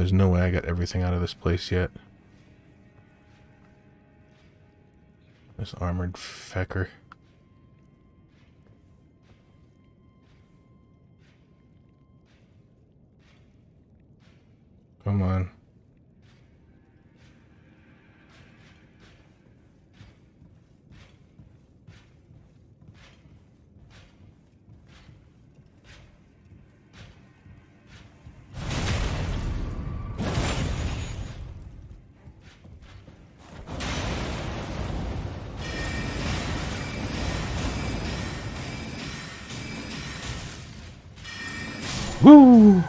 there's no way I got everything out of this place yet. This armored fecker. Come on. Woo!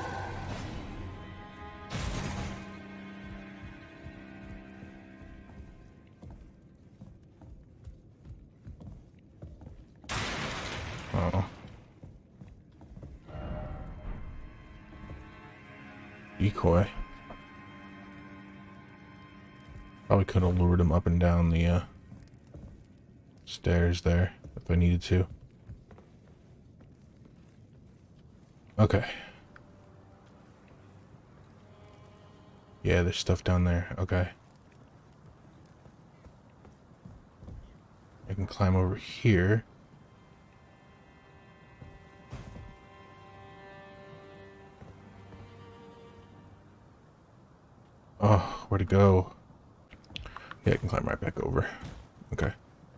Oh. Decoy. Probably could have lured him up and down the stairs there if I needed to. Okay. Yeah, there's stuff down there. Okay. I can climb over here. Oh, where'd it go? Yeah, I can climb right back over. Okay.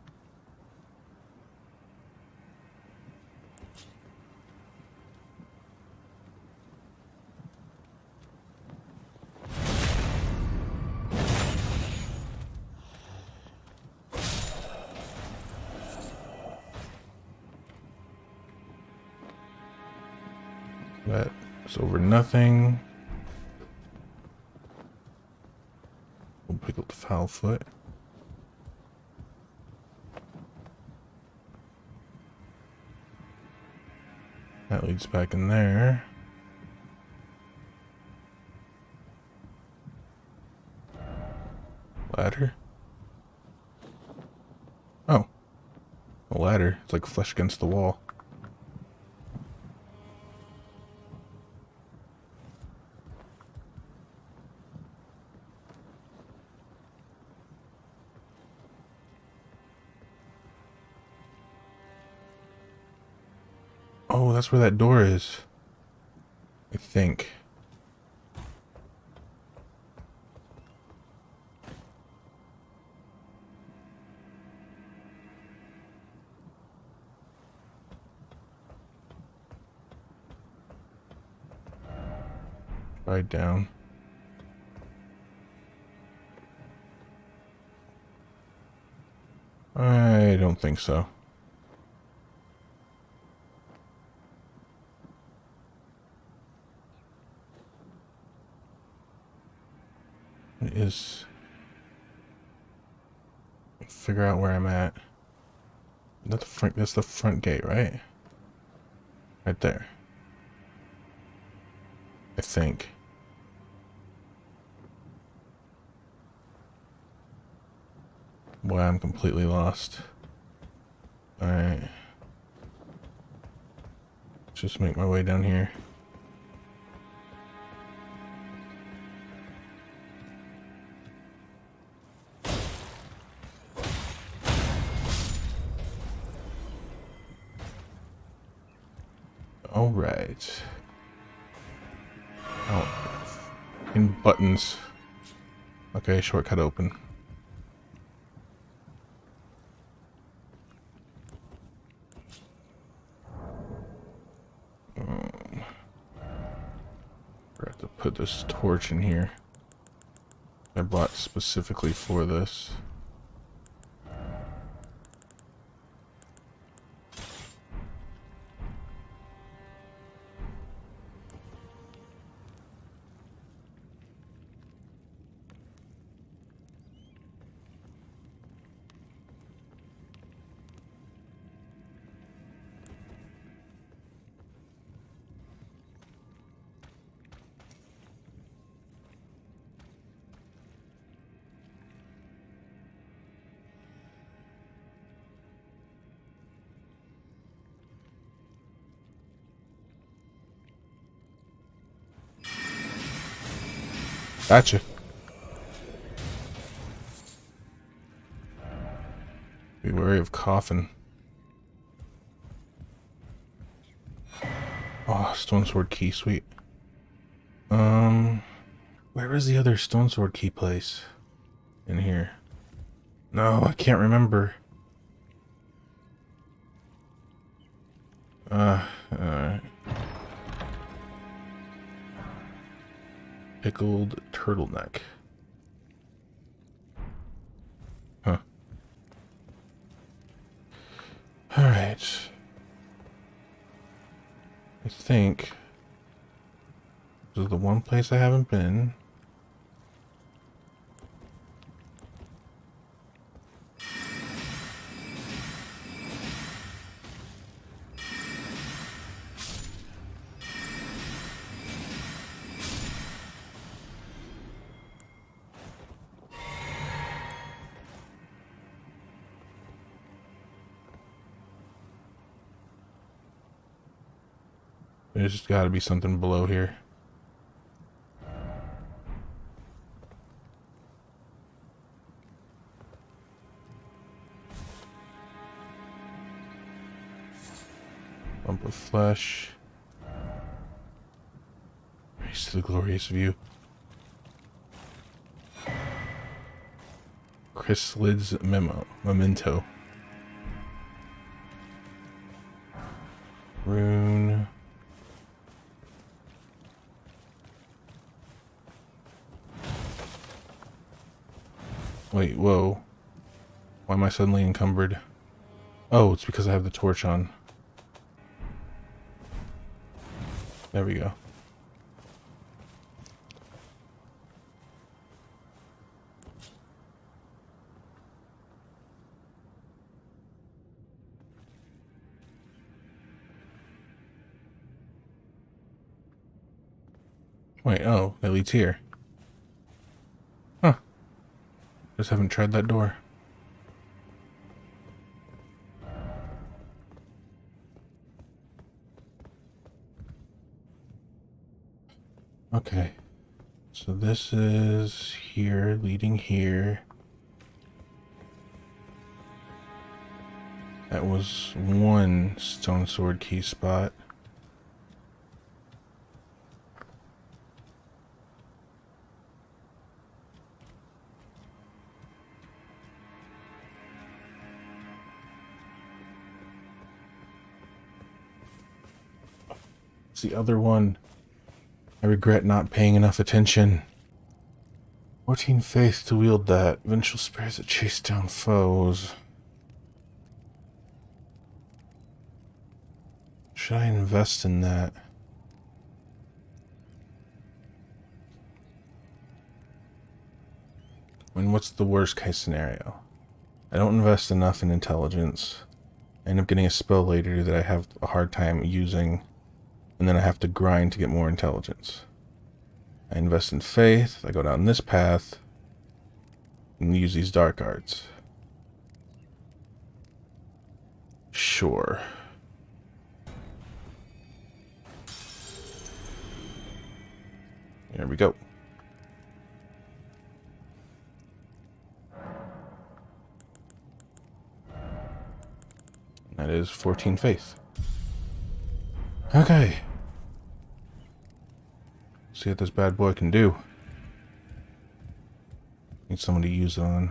That's over nothing. We'll pick up the foul foot. That leads back in there. Ladder? Oh. A ladder. It's like flesh against the wall. Oh, that's where that door is. I think. Right down. I don't think so. It is. Figure out where I'm at. That's the front. That's the front gate, right? Right there. I think. Boy, I'm completely lost. Alright. Just make my way down here. Alright. Oh. In buttons. Okay, shortcut open. Forgot to put this torch in here. I bought specifically for this. Gotcha. Be wary of coffin. Oh, stone sword key, sweet. Where was the other stone sword key place? In here. No, I can't remember. Alright. Pickled turtleneck. Huh. Alright. I think this is the one place I haven't been. There's just got to be something below here. Lump of flesh. Race to the glorious view. Chrysalid's memento. Rune. Wait, whoa. Why am I suddenly encumbered? Oh, it's because I have the torch on. There we go. Wait, oh, that leads here. Huh. Just haven't tried that door. Okay. So this is here, leading here. That was one stone sword key spot. It's the other one. I regret not paying enough attention. 14 faith to wield that. Vengeful spirits that chase down foes. Should I invest in that? I mean, what's the worst case scenario? I don't invest enough in intelligence. I end up getting a spell later that I have a hard time using. And then I have to grind to get more intelligence. I invest in faith, I go down this path, and use these dark arts. Sure. There we go. That is 14 faith. Okay. See what this bad boy can do. Need someone to use it on.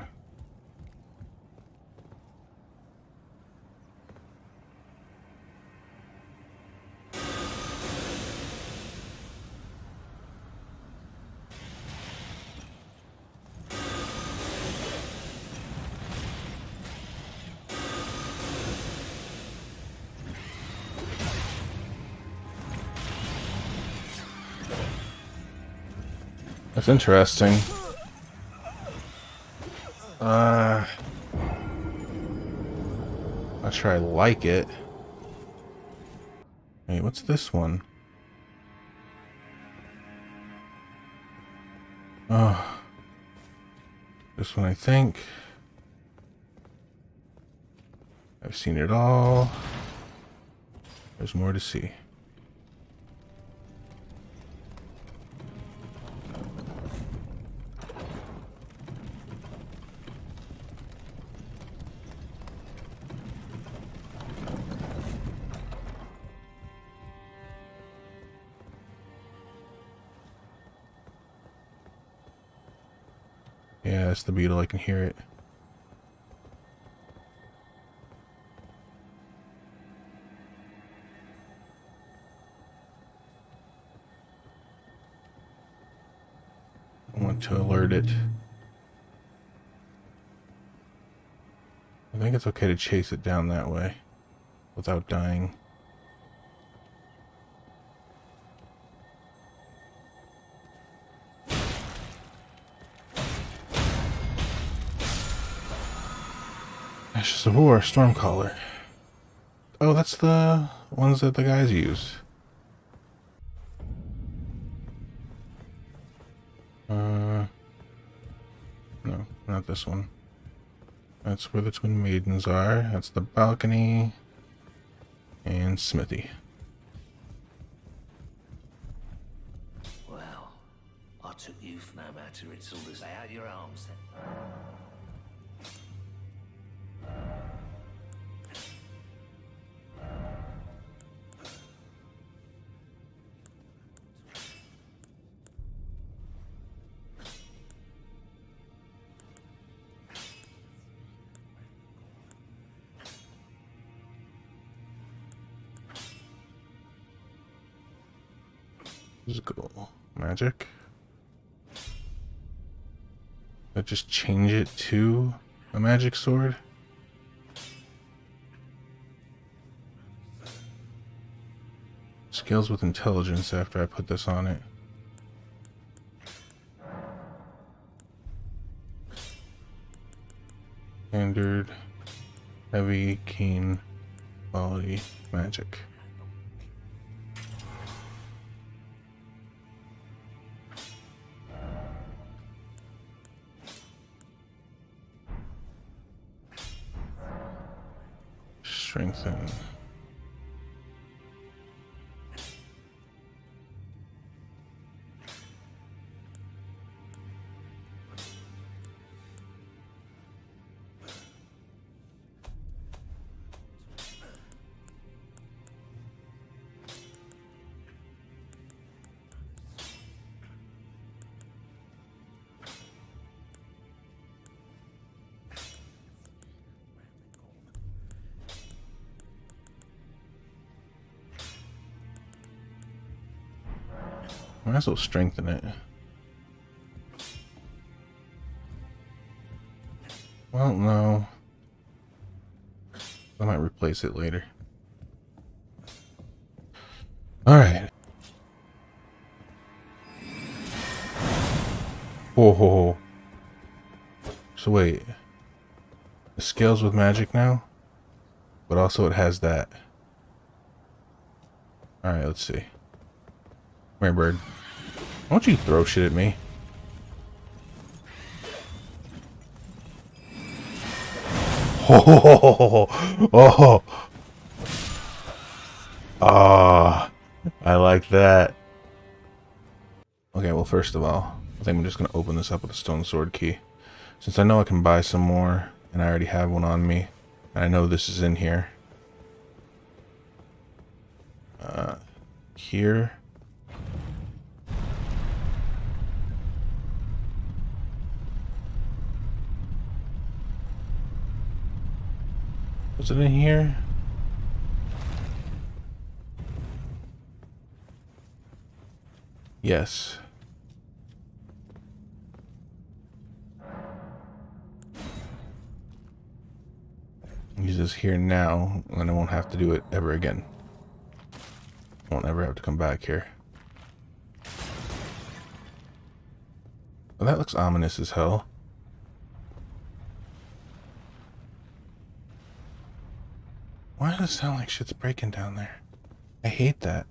That's interesting. Not sure I like it. Hey, what's this one? Oh. This one, I think. I've seen it all. There's more to see. Yeah, it's the beetle. I can hear it. I want to alert it. I think it's okay to chase it down that way without dying. Ashes of War, Stormcaller. Oh, that's the ones that the guys use. No, not this one. That's where the Twin Maidens are. That's the balcony and smithy. Well, I took you for no matter. It's all to say out your arms then. Physical magic. But just change it to a magic sword. Scales with intelligence after I put this on it. Standard, heavy, keen, quality, magic. Strengthen. Might as well strengthen it. Well, no. I might replace it later. Alright. Oh. So wait. It scales with magic now? But also it has that. Alright, let's see. Come here, bird. Why don't you throw shit at me? Oh, ah, I like that. Okay, well, first of all, I think I'm just gonna open this up with a stone sword key, since I know I can buy some more, and I already have one on me, and I know this is in here. Here. Was it in here? Yes. Use this here now, and I won't have to do it ever again. I won't ever have to come back here. Well, that looks ominous as hell. Why does it sound like shit's breaking down there? I hate that.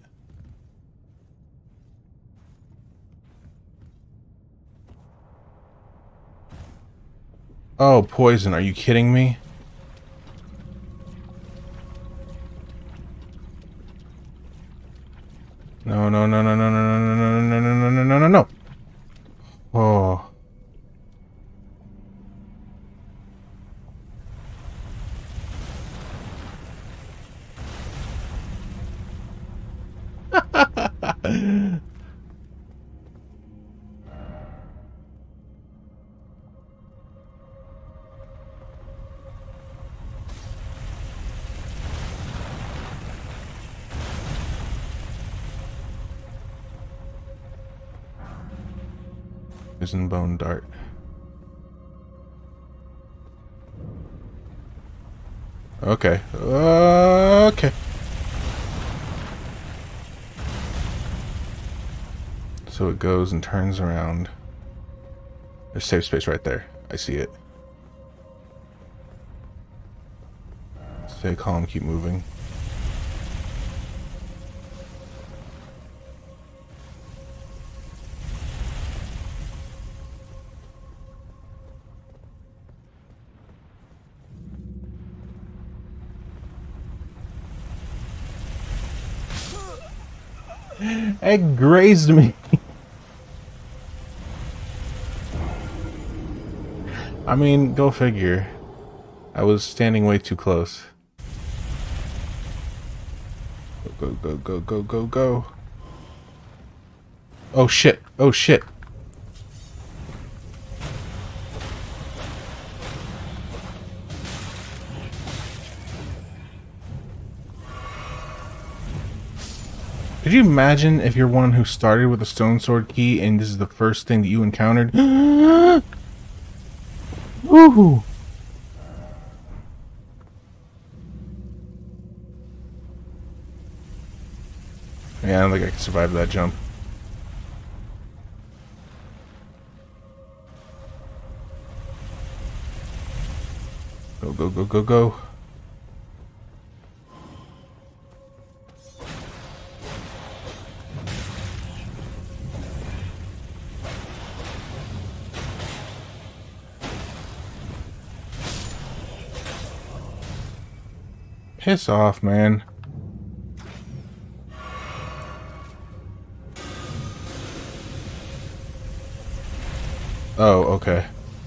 Oh, poison. Are you kidding me? No, no, no, no, no, no, no, no, no, no, no, no, no, no. Oh. Poison bone dart. Okay. Okay. So it goes and turns around. There's safe space right there. I see it. Stay calm, keep moving. It grazed me. I mean, go figure. I was standing way too close. Go, go, go, go, go, go. Oh shit. Oh shit. Could you imagine if you're one who started with a stone sword key and this is the first thing that you encountered? Ooh. Yeah, I don't think I can survive that jump. Go, go, go, go, go. Piss off, man. Oh, okay.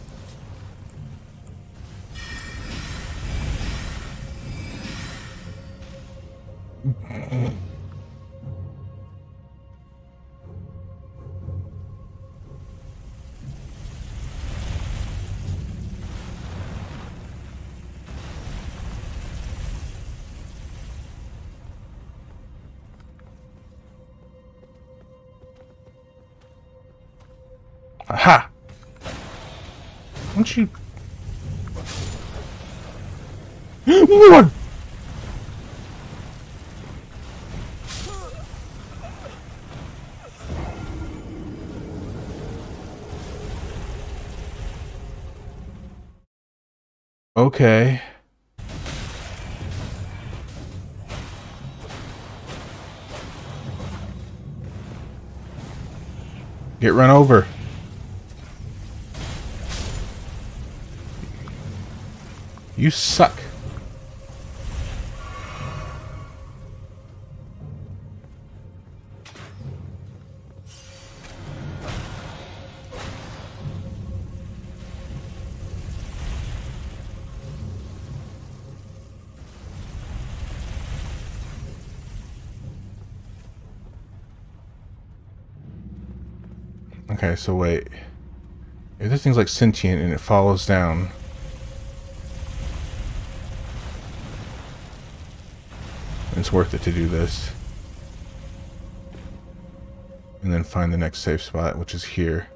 Aha! Don't you... What? Okay. Get run over. You suck. Okay, so wait. If this thing's like sentient and it follows down... it's worth it to do this. And then find the next safe spot, which is here.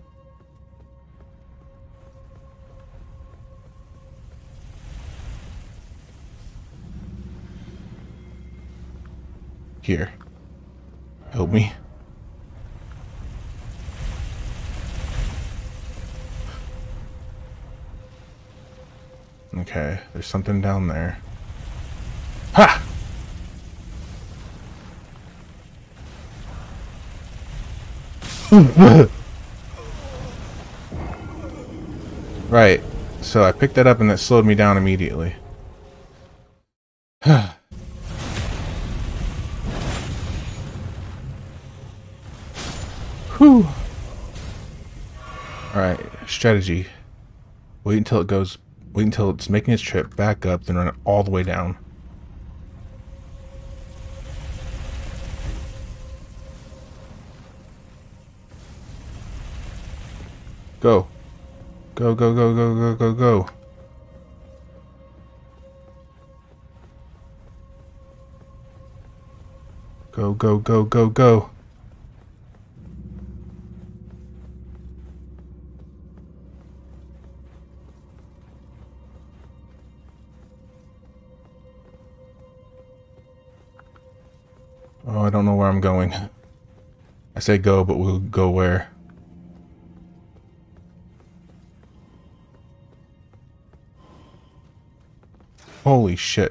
Here. Help me. Okay, there's something down there. Ha! Right, so I picked that up and that slowed me down immediately. Whew. Alright, strategy. Wait until it goes, wait until it's making its trip back up, then run it all the way down. Go. Go, go, go, go, go, go, go. Go, go, go, go, go. Oh, I don't know where I'm going. I say go, but we'll go where? Holy shit.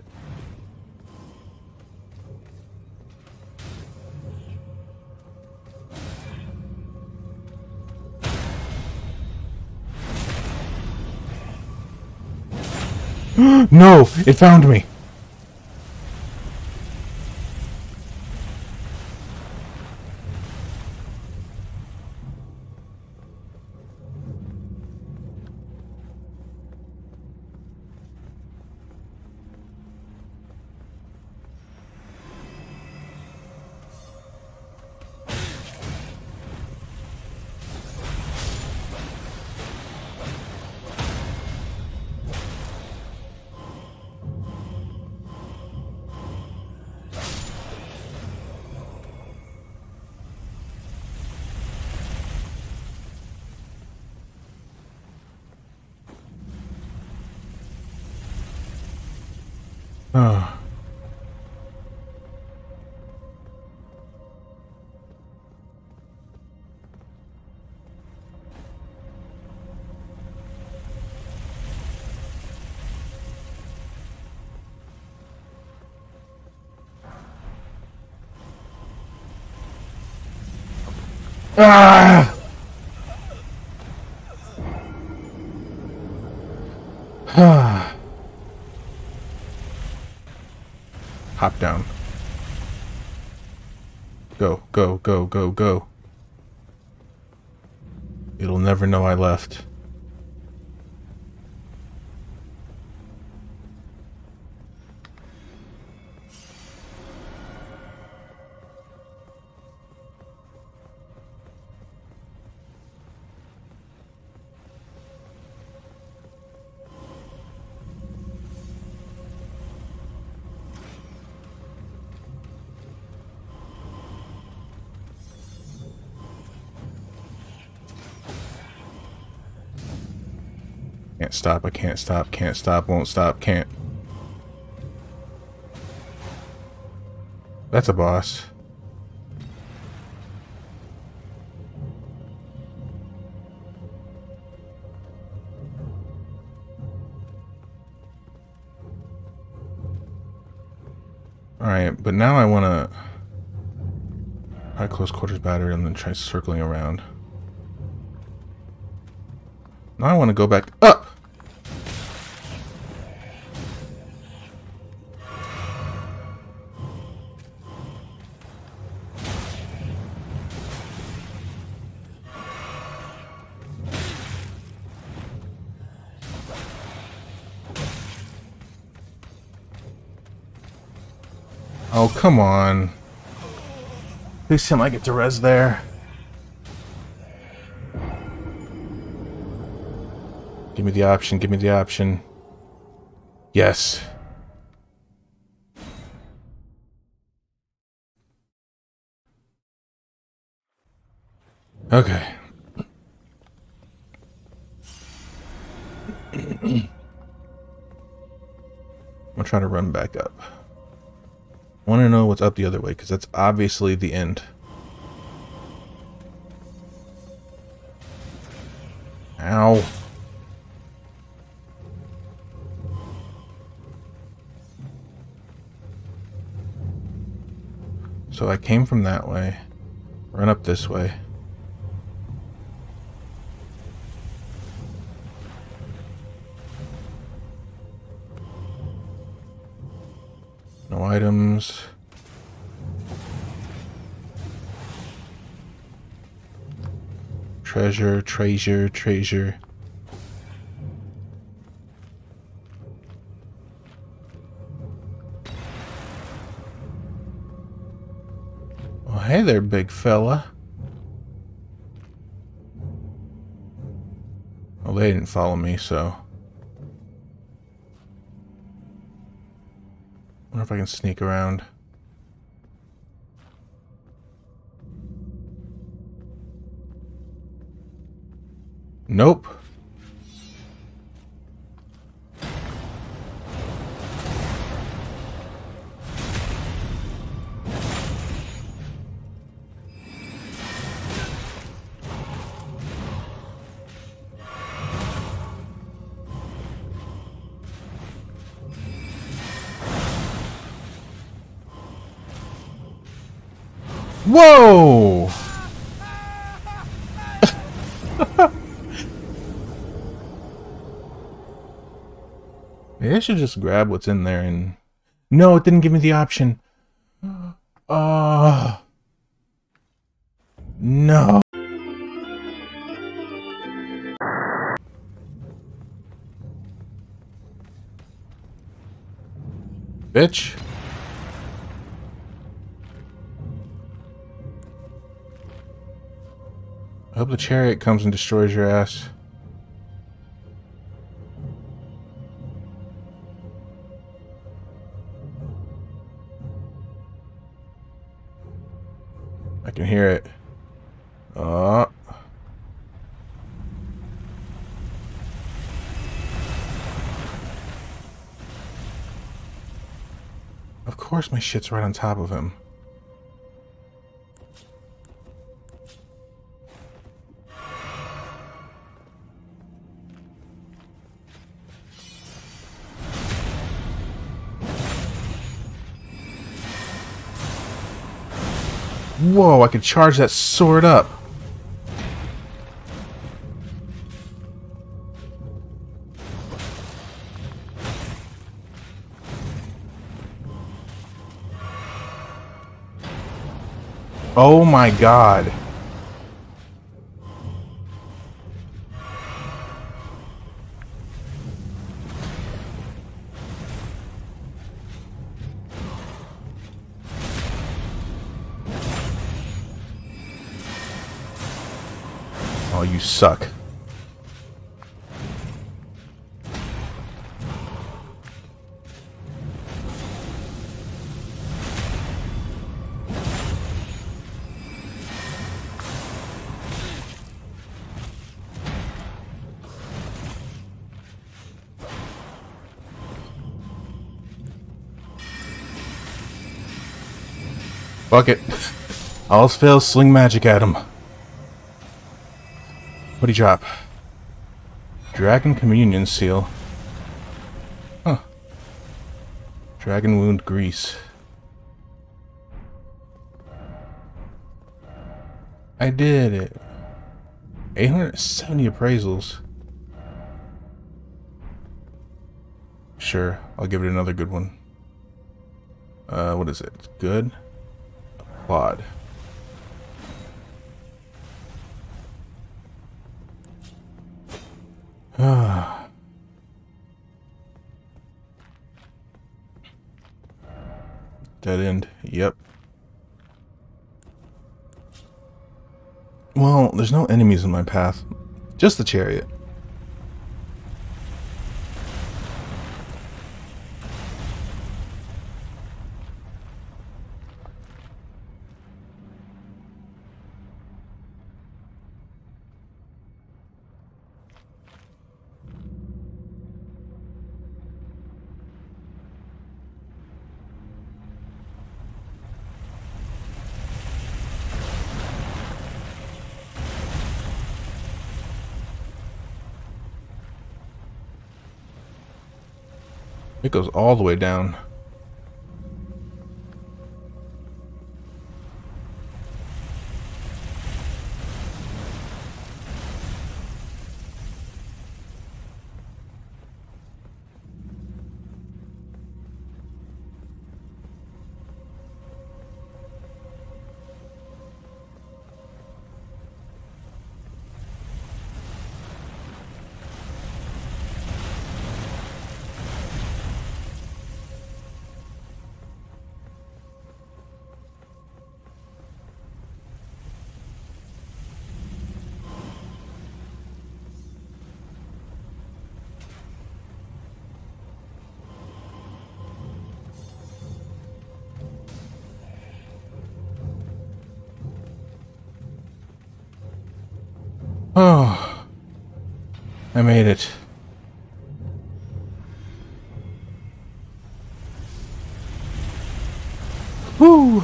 No! It found me! Oh. Ah! Hop down. Go, go, go, go, go. It'll never know I left. Can't stop, I can't stop, can't stop, won't stop, can't. That's a boss. Alright, but now I wanna high close quarters battery and then try circling around. Now I want to go back up. Oh, come on. Please tell me I get to res there. Give me the option, give me the option. Yes. Okay. I'm gonna try to run back up. I want to know what's up the other way, because that's obviously the end. Ow. So I came from that way, run up this way. No items. Treasure, treasure, treasure. Oh, hey there, big fella. Well, they didn't follow me, so. I wonder if I can sneak around. Nope. Whoa! Maybe I should just grab what's in there and... No, it didn't give me the option. No. Bitch. I hope the chariot comes and destroys your ass. I can hear it. Of course my shit's right on top of him. Whoa, I could charge that sword up. Oh my god. Oh, you suck. Fuck it. All else fails, sling magic at him. What'd he drop? Dragon Communion Seal. Huh. Dragon Wound Grease. I did it. 870 appraisals. Sure, I'll give it another good one. What is it? Good? Applaud. Dead end. Yep. Well, there's no enemies in my path. Just the chariot. It goes all the way down. Oh, I made it. Whew.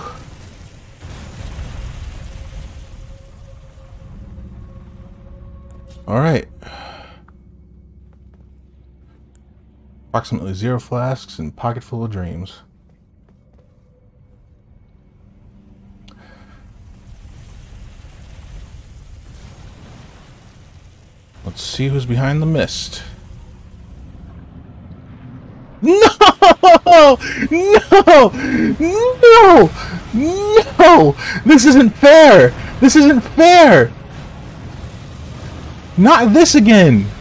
All right. Approximately 0 flasks and pocket full of dreams. Let's see who's behind the mist. No! No! No! No! This isn't fair! This isn't fair! Not this again!